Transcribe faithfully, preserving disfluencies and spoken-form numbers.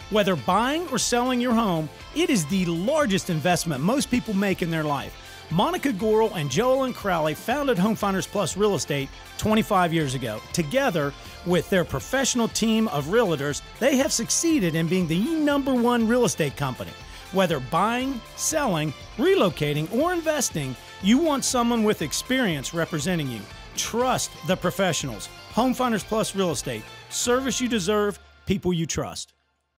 Whether buying or selling your home, it is the largest investment most people make in their life. Monica Gorel and Joel Crowley founded Homefinders Plus Real Estate twenty-five years ago. Together with their professional team of realtors, they have succeeded in being the number one real estate company. Whether buying, selling, relocating, or investing, you want someone with experience representing you. Trust the professionals. Homefinders Plus Real Estate. Service you deserve, people you trust.